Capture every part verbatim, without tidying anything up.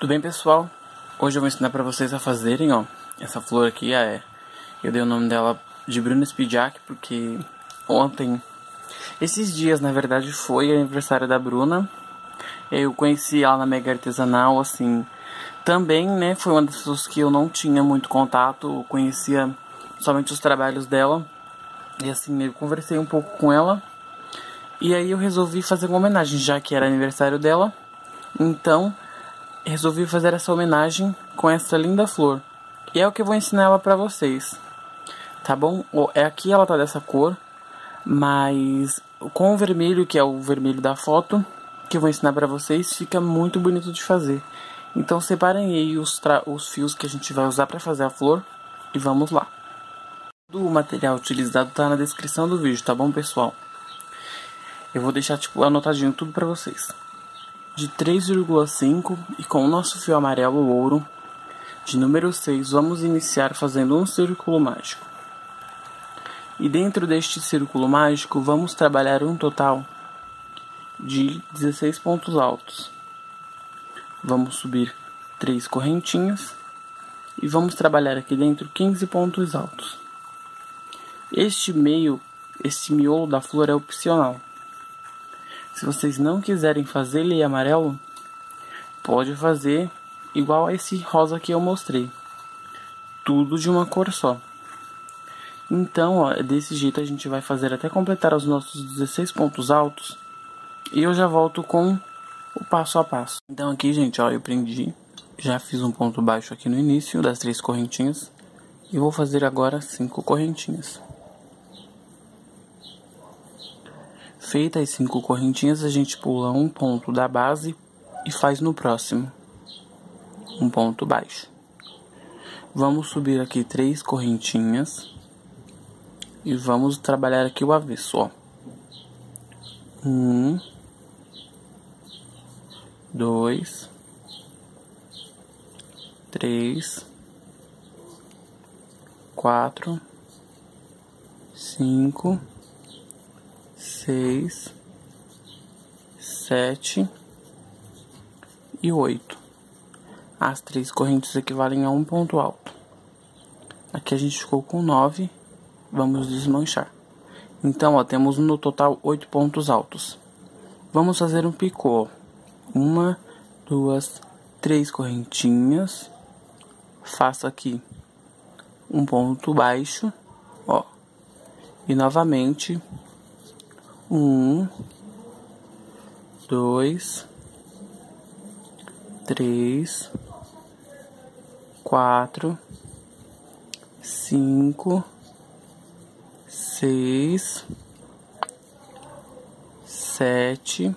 Tudo bem, pessoal? Hoje eu vou ensinar pra vocês a fazerem, ó, essa flor aqui, é, eu dei o nome dela de Bruna Spidiak porque ontem, esses dias na verdade foi aniversário da Bruna. Eu conheci ela na Mega Artesanal, assim, também, né, foi uma das pessoas que eu não tinha muito contato, eu conhecia somente os trabalhos dela. E assim, eu conversei um pouco com ela. E aí eu resolvi fazer uma homenagem, já que era aniversário dela. Então, resolvi fazer essa homenagem com essa linda flor. E é o que eu vou ensinar ela pra vocês. Tá bom? É aqui ela tá dessa cor, mas com o vermelho, que é o vermelho da foto, que eu vou ensinar pra vocês, fica muito bonito de fazer. Então separem aí os, os fios que a gente vai usar pra fazer a flor e vamos lá. O material utilizado tá na descrição do vídeo, tá bom, pessoal? Eu vou deixar tipo anotadinho tudo pra vocês. De três vírgula cinco e com o nosso fio amarelo ouro de número seis, vamos iniciar fazendo um círculo mágico. E dentro deste círculo mágico vamos trabalhar um total de dezesseis pontos altos. Vamos subir três correntinhas e vamos trabalhar aqui dentro quinze pontos altos. Este meio, este miolo da flor é opcional. Se vocês não quiserem fazer ele amarelo, pode fazer igual a esse rosa que eu mostrei. Tudo de uma cor só. Então, ó, desse jeito a gente vai fazer até completar os nossos dezesseis pontos altos. E eu já volto com o passo a passo. Então aqui, gente, ó, eu prendi. Já fiz um ponto baixo aqui no início das três correntinhas. E vou fazer agora cinco correntinhas. Feitas as cinco correntinhas, a gente pula um ponto da base e faz no próximo um ponto baixo. Vamos subir aqui três correntinhas e vamos trabalhar aqui o avesso, ó. Um, dois, três, quatro, cinco, seis, sete e oito. As três correntes equivalem a um ponto alto. Aqui a gente ficou com nove. Vamos desmanchar. Então, ó, temos no total oito pontos altos. Vamos fazer um picô. Uma, duas, três correntinhas. Faço aqui um ponto baixo, ó. E novamente um, dois, três, quatro, cinco, seis, sete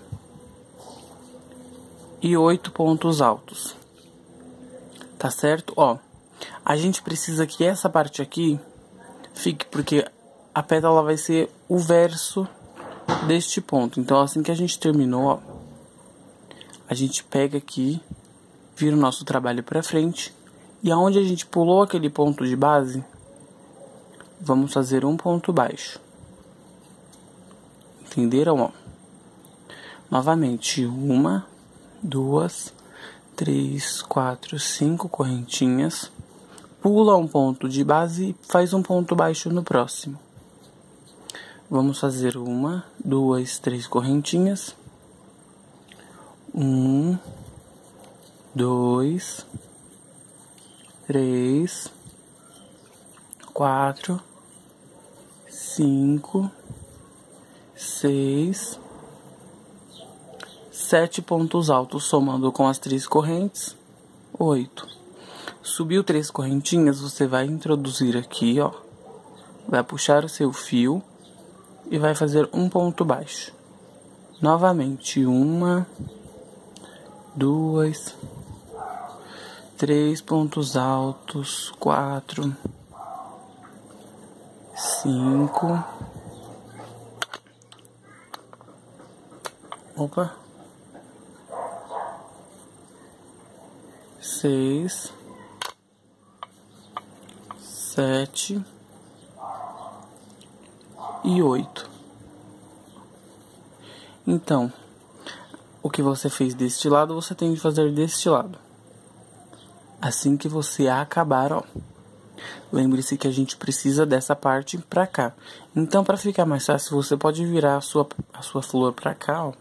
e oito pontos altos. Tá certo? Ó, a gente precisa que essa parte aqui fique, porque a pétala vai ser o verso deste ponto. Então assim que a gente terminou, ó, a gente pega aqui, vira o nosso trabalho pra frente, e aonde a gente pulou aquele ponto de base, vamos fazer um ponto baixo. Entenderam, ó? Novamente, uma, duas, três, quatro, cinco correntinhas, pula um ponto de base e faz um ponto baixo no próximo. Vamos fazer uma, duas, três correntinhas. Um, dois, três, quatro, cinco, seis, sete pontos altos, somando com as três correntes, oito. Subiu três correntinhas, você vai introduzir aqui, ó. Vai puxar o seu fio e vai fazer um ponto baixo. Novamente, uma, duas, três pontos altos, quatro, cinco, opa, seis, sete e oito. Então, o que você fez deste lado, você tem que fazer deste lado. assim que você acabar, ó. Lembre-se que a gente precisa dessa parte pra cá. Então, pra ficar mais fácil, você pode virar a sua, a sua flor pra cá, ó.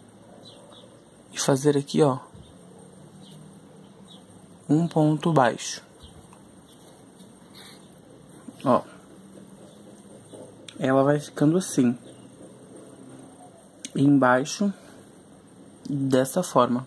E fazer aqui, ó, um ponto baixo. Ó. Ela vai ficando assim. Embaixo, dessa forma.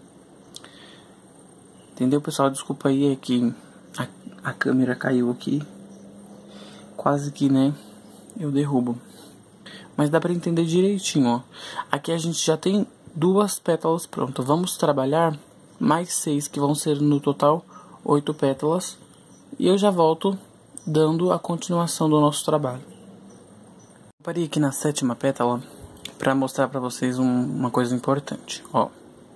Entendeu, pessoal? Desculpa aí, é que a, a câmera caiu aqui. Quase que, né, eu derrubo. Mas dá pra entender direitinho, ó. Aqui a gente já tem duas pétalas prontas. Vamos trabalhar mais seis, que vão ser no total oito pétalas. E eu já volto dando a continuação do nosso trabalho. Eu parei aqui na sétima pétala pra mostrar pra vocês um, uma coisa importante, ó.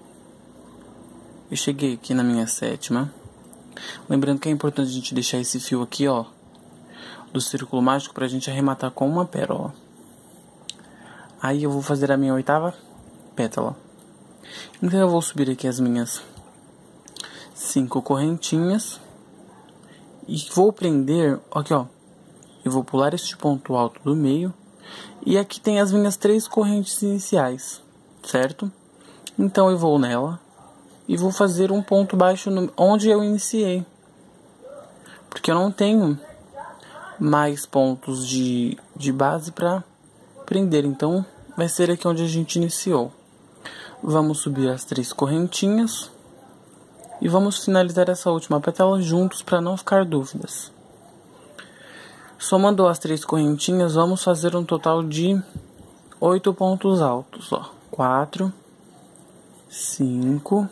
Eu cheguei aqui na minha sétima. Lembrando que é importante a gente deixar esse fio aqui, ó, do círculo mágico pra gente arrematar com uma pérola. Aí eu vou fazer a minha oitava pétala. Então eu vou subir aqui as minhas cinco correntinhas. E vou prender, aqui ó. Eu vou pular este ponto alto do meio. E aqui tem as minhas três correntes iniciais, certo? Então eu vou nela. E vou fazer um ponto baixo no, onde eu iniciei. Porque eu não tenho mais pontos de, de base para prender. Então, vai ser aqui onde a gente iniciou. Vamos subir as três correntinhas. E vamos finalizar essa última pétala juntos para não ficar dúvidas. Somando as três correntinhas, vamos fazer um total de oito pontos altos. Ó. quatro, cinco...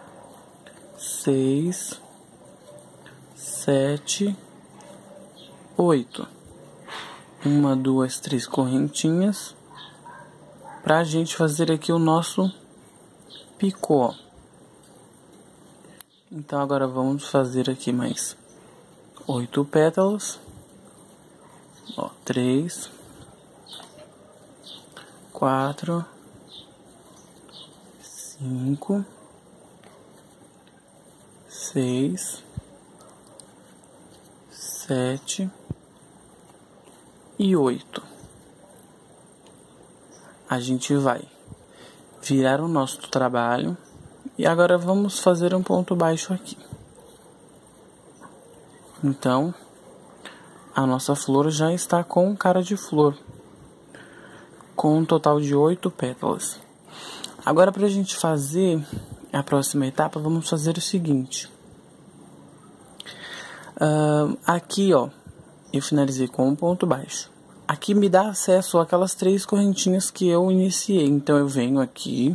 seis, sete, oito. Uma, duas, três correntinhas. Pra gente fazer aqui o nosso picô. Então agora vamos fazer aqui mais oito pétalas. Ó, três, quatro, cinco, seis, sete e oito. A gente vai virar o nosso trabalho e agora vamos fazer um ponto baixo aqui. Então, a nossa flor já está com cara de flor, com um total de oito pétalas. Agora, para a gente fazer a próxima etapa, vamos fazer o seguinte. Uh, aqui, ó, eu finalizei com um ponto baixo. Aqui me dá acesso àquelas três correntinhas que eu iniciei. Então, eu venho aqui.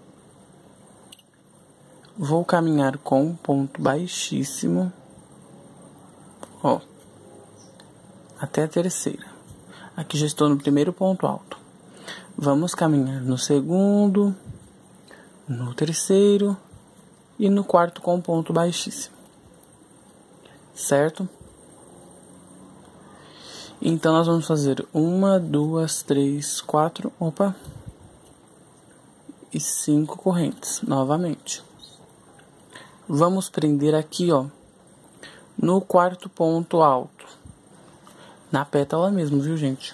Vou caminhar com um ponto baixíssimo. Ó. Até a terceira. Aqui já estou no primeiro ponto alto. Vamos caminhar no segundo, no terceiro e no quarto com um ponto baixíssimo. Certo? Então, nós vamos fazer uma, duas, três, quatro, opa, e cinco correntes, novamente. Vamos prender aqui, ó, no quarto ponto alto, na pétala mesmo, viu, gente?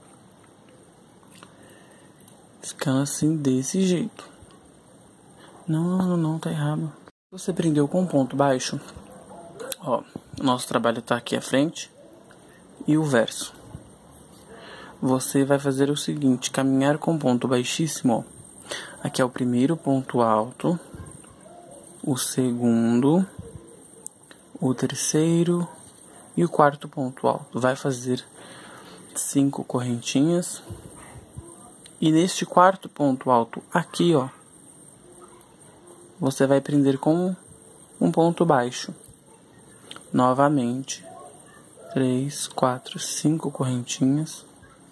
Ficando assim, desse jeito. Não, não, não, tá errado. Você prendeu com um ponto baixo, ó, o nosso trabalho tá aqui à frente. E o verso. Você vai fazer o seguinte, caminhar com ponto baixíssimo, ó. Aqui é o primeiro ponto alto, o segundo, o terceiro e o quarto ponto alto. Vai fazer cinco correntinhas. E neste quarto ponto alto, aqui, ó, você vai prender com um ponto baixo. Novamente. Três, quatro, cinco correntinhas.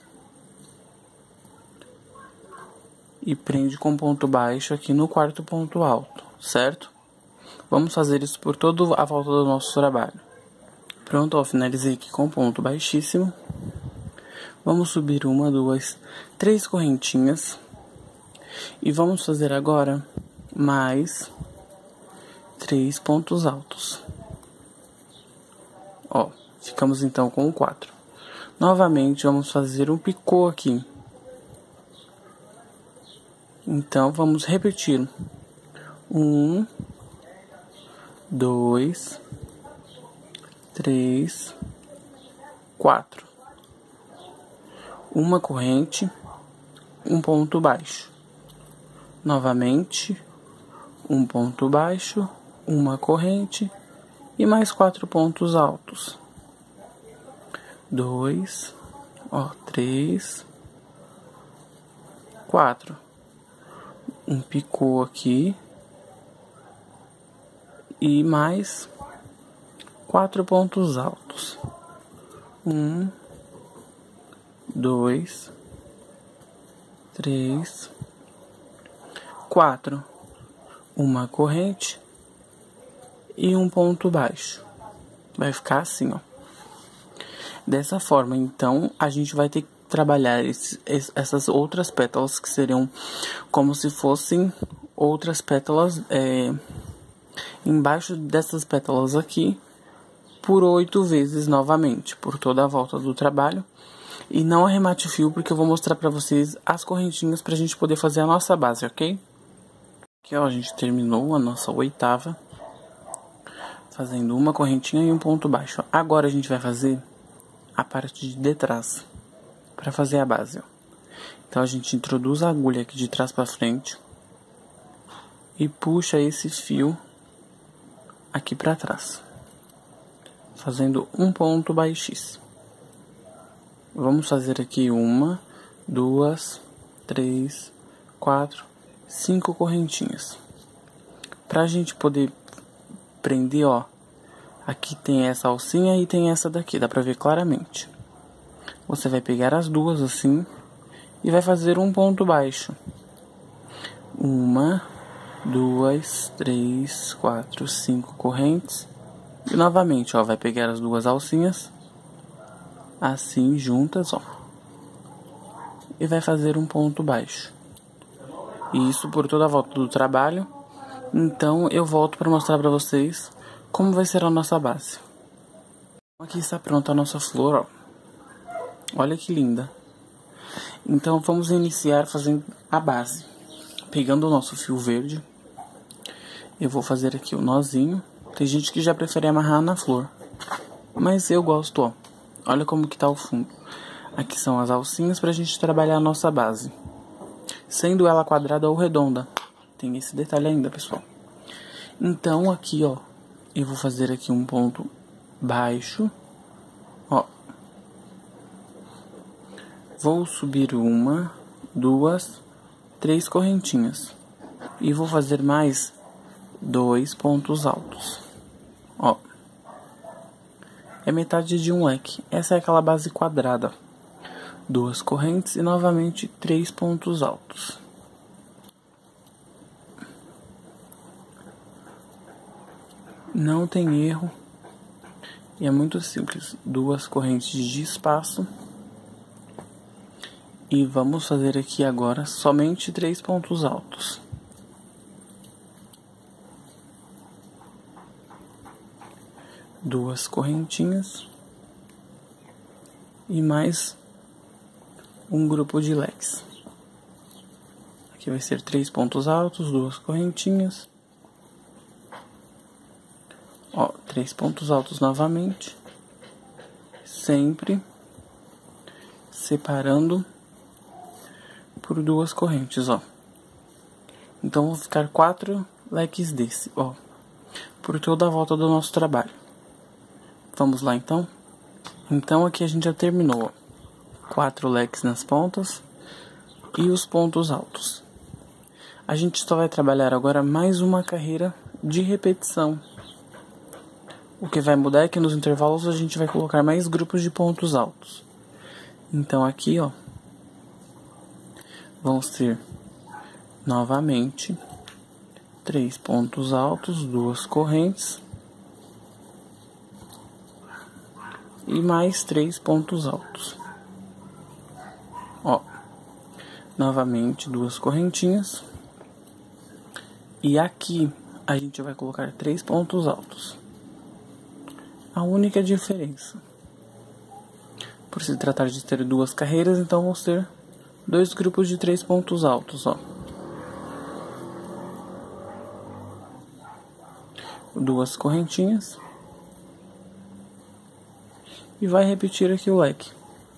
E prende com ponto baixo aqui no quarto ponto alto, certo? Vamos fazer isso por toda a volta do nosso trabalho. Pronto, ó, finalizei aqui com ponto baixíssimo. Vamos subir uma, duas, três correntinhas. E vamos fazer agora mais três pontos altos. Ó, ficamos então com quatro. Novamente, vamos fazer um picô aqui. Então, vamos repetir. Um, dois, três, quatro. Uma corrente, um ponto baixo. Novamente, um ponto baixo, uma corrente e mais quatro pontos altos. Dois, ó, três, quatro. Um picô aqui e mais quatro pontos altos. Um, dois, três, quatro. Uma corrente e um ponto baixo. Vai ficar assim, ó. Dessa forma, então, a gente vai ter que trabalhar esse, essas outras pétalas que seriam como se fossem outras pétalas é, embaixo dessas pétalas aqui por oito vezes novamente, por toda a volta do trabalho. E não arremate o fio, porque eu vou mostrar pra vocês as correntinhas pra gente poder fazer a nossa base, ok? Aqui, ó, a gente terminou a nossa oitava, fazendo uma correntinha e um ponto baixo. Agora a gente vai fazer a parte de trás, para fazer a base, ó. Então a gente introduz a agulha aqui de trás para frente e puxa esse fio aqui para trás, fazendo um ponto baixíssimo. Vamos fazer aqui uma, duas, três, quatro, cinco correntinhas. Pra gente poder prender, ó, aqui tem essa alcinha e tem essa daqui, dá pra ver claramente. Você vai pegar as duas assim e vai fazer um ponto baixo. Uma, duas, três, quatro, cinco correntes. E novamente, ó, vai pegar as duas alcinhas assim juntas, ó, e vai fazer um ponto baixo. E isso por toda a volta do trabalho. Então eu volto para mostrar para vocês como vai ser a nossa base. Aqui está pronta a nossa flor, ó. Olha que linda. Então vamos iniciar fazendo a base. Pegando o nosso fio verde, eu vou fazer aqui o nozinho. Tem gente que já prefere amarrar na flor, mas eu gosto, ó. Olha como que tá o fundo. Aqui são as alcinhas pra gente trabalhar a nossa base, sendo ela quadrada ou redonda. Tem esse detalhe ainda, pessoal. Então aqui, ó, eu vou fazer aqui um ponto baixo, ó. Vou subir uma, duas, três correntinhas e vou fazer mais dois pontos altos, ó. É metade de um leque. Essa é aquela base quadrada. Duas correntes e novamente três pontos altos. Não tem erro. E é muito simples. Duas correntes de espaço. E vamos fazer aqui agora somente três pontos altos. Duas correntinhas e mais um grupo de leques. Aqui vai ser três pontos altos, duas correntinhas, ó, três pontos altos novamente, sempre separando por duas correntes, ó. Então vão ficar quatro leques desse, ó, por toda a volta do nosso trabalho. Vamos lá, então? Então, aqui a gente já terminou, ó. Quatro leques nas pontas e os pontos altos. A gente só vai trabalhar agora mais uma carreira de repetição. O que vai mudar é que nos intervalos a gente vai colocar mais grupos de pontos altos. Então, aqui, ó, vão ser novamente três pontos altos, duas correntes e mais três pontos altos, ó, novamente duas correntinhas. E aqui a gente vai colocar três pontos altos. A única diferença, por se tratar de ter duas carreiras, então vamos ter dois grupos de três pontos altos, ó. Duas correntinhas. E vai repetir aqui o leque.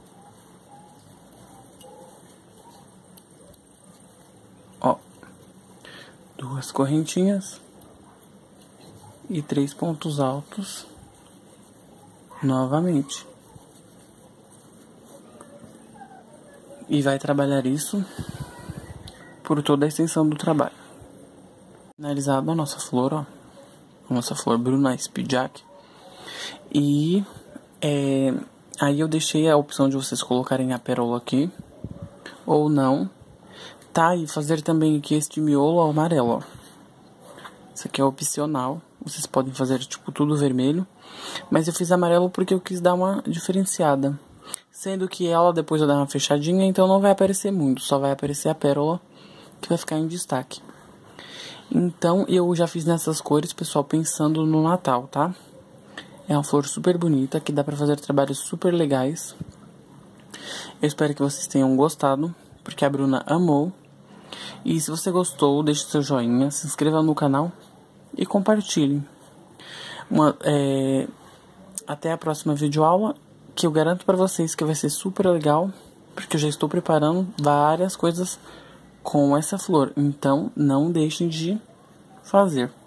Ó. Duas correntinhas. E três pontos altos. Novamente. E vai trabalhar isso por toda a extensão do trabalho. Finalizada a nossa flor, ó. A nossa flor Bruna Speedjack. E é, aí eu deixei a opção de vocês colocarem a pérola aqui. Ou não. Tá, e fazer também aqui este miolo amarelo, ó. Isso aqui é opcional. Vocês podem fazer tipo tudo vermelho. Mas eu fiz amarelo porque eu quis dar uma diferenciada. Sendo que ela depois eu dar uma fechadinha, então não vai aparecer muito. Só vai aparecer a pérola que vai ficar em destaque. Então eu já fiz nessas cores, pessoal, pensando no Natal, tá? É uma flor super bonita, que dá pra fazer trabalhos super legais. Eu espero que vocês tenham gostado, porque a Bruna amou. E se você gostou, deixe seu joinha, se inscreva no canal e compartilhe. Uma, é... Até a próxima videoaula, que eu garanto pra vocês que vai ser super legal, porque eu já estou preparando várias coisas com essa flor. Então, não deixem de fazer.